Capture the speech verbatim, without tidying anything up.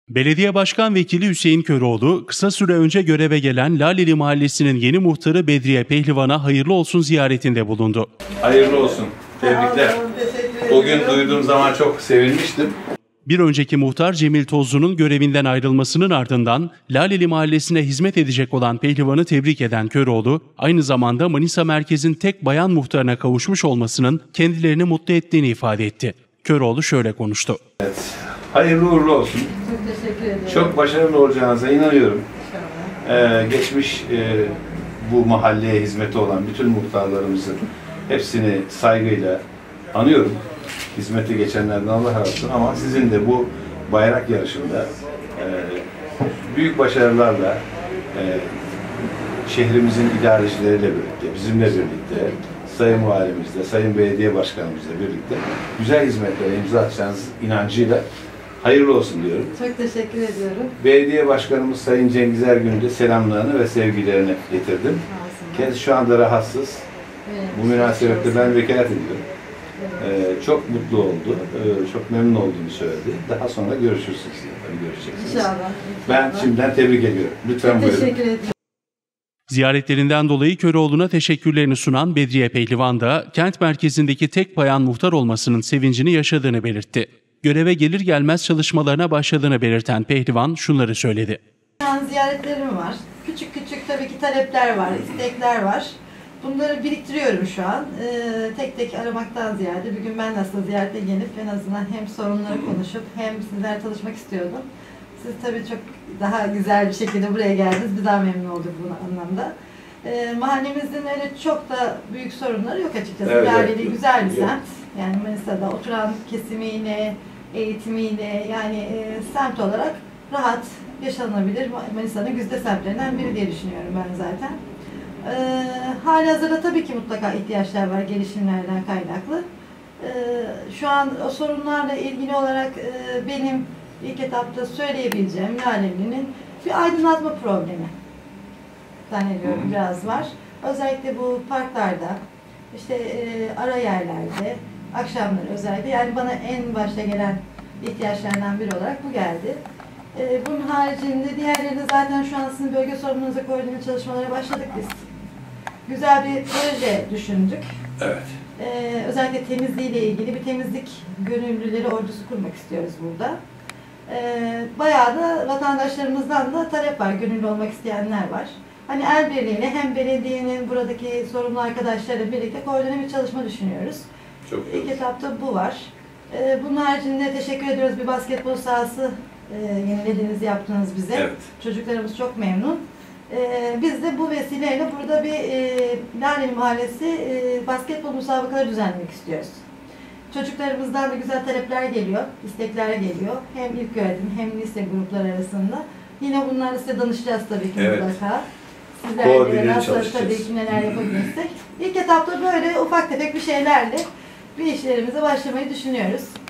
Belediye Başkan Vekili Hüseyin Köroğlu, kısa süre önce göreve gelen Laleli Mahallesi'nin yeni muhtarı Bedriye Pehlivan'a hayırlı olsun ziyaretinde bulundu. Hayırlı olsun. Tebrikler. O gün duyduğum zaman çok sevinmiştim. Bir önceki muhtar Cemil Tozlu'nun görevinden ayrılmasının ardından Laleli Mahallesi'ne hizmet edecek olan Pehlivan'ı tebrik eden Köroğlu, aynı zamanda Manisa merkezin tek bayan muhtarına kavuşmuş olmasının kendilerini mutlu ettiğini ifade etti. Köroğlu şöyle konuştu. Evet, hayırlı uğurlu olsun. Çok teşekkür ederim. Çok başarılı olacağınıza inanıyorum. Ee, geçmiş e, bu mahalleye hizmeti olan bütün muhtarlarımızın hepsini saygıyla anıyorum. Hizmeti geçenlerden Allah razı olsun, ama sizin de bu bayrak yarışında e, büyük başarılarla e, şehrimizin idarecileriyle birlikte, bizimle birlikte, Sayın Valimizle, Sayın Belediye Başkanımızla birlikte güzel hizmetlere imza atacağınız inancıyla hayırlı olsun diyorum. Çok teşekkür ediyorum. Belediye Başkanımız Sayın Cengiz Ergün'ün de selamlarını ve sevgilerini getirdim. Kendisi şu anda rahatsız. Evet. Bu münasebetle ben vekalet ediyorum. Ee, çok mutlu oldu, ee, çok memnun olduğunu söyledi. Daha sonra görüşürsünüz, görüşeceksiniz. İnşallah. Ben şimdiden tebrik ediyorum. Lütfen Çok buyurun. teşekkür ederim. Ziyaretlerinden dolayı Köroğlu'na teşekkürlerini sunan Bedriye Pehlivan da kent merkezindeki tek bayan muhtar olmasının sevincini yaşadığını belirtti. Göreve gelir gelmez çalışmalarına başladığını belirten Pehlivan şunları söyledi. Şu an ziyaretlerim var. Küçük küçük tabii ki talepler var, istekler var. Bunları biriktiriyorum şu an. Ee, tek tek aramaktan ziyade bir gün ben de aslında ziyarete gelip en azından hem sorunları konuşup hem sizlerle çalışmak istiyordum. Siz tabii çok daha güzel bir şekilde buraya geldiniz. Biz daha memnun olduk bu anlamda. Ee, mahallemizin öyle çok da büyük sorunları yok açıkçası. Evet, Laleli evet. güzel bir semt. Yani Manisa'da oturan kesimiyle, eğitimiyle, yani e, semt olarak rahat yaşanabilir. Manisa'nın güzide semtlerinden biri diye düşünüyorum ben zaten. Ee, halihazırda tabii ki mutlaka ihtiyaçlar var gelişimlerden kaynaklı. Ee, şu an o sorunlarla ilgili olarak e, benim ilk etapta söyleyebileceğim Laleli'nin bir aydınlatma problemi zannediyorum biraz var. Özellikle bu parklarda, işte e, ara yerlerde, akşamları özellikle, yani bana en başta gelen ihtiyaçlardan biri olarak bu geldi. E, bunun haricinde diğerlerini zaten şu an sizin bölge sorumlunuza koordine çalışmalara başladık biz. Güzel bir proje düşündük. Evet. Ee, özellikle temizliğiyle ilgili bir temizlik gönüllüleri ordusu kurmak istiyoruz burada. Ee, bayağı da vatandaşlarımızdan da talep var, gönüllü olmak isteyenler var. Hani el birliğiyle hem belediyenin buradaki sorumlu arkadaşlarıyla birlikte koordine bir çalışma düşünüyoruz. Çok İlk güzel. etapta bu var. Ee, bunun haricinde teşekkür ediyoruz, bir basketbol sahası e, yenilediğiniz yaptınız bize. Evet. Çocuklarımız çok memnun. Ee, biz de bu vesileyle burada bir e, Laleli Mahallesi e, basketbol müsabakaları düzenlemek istiyoruz. Çocuklarımızdan da güzel talepler geliyor, istekler geliyor. Hem ilköğretim hem lise grupları arasında. Yine bunlarla size danışacağız tabii ki Evet. mutlaka. Koordineli Sizlerle nasıl çalışacağız. tabii ki neler yapabilirsek. İlk etapta böyle ufak tefek bir şeylerle bir işlerimize başlamayı düşünüyoruz.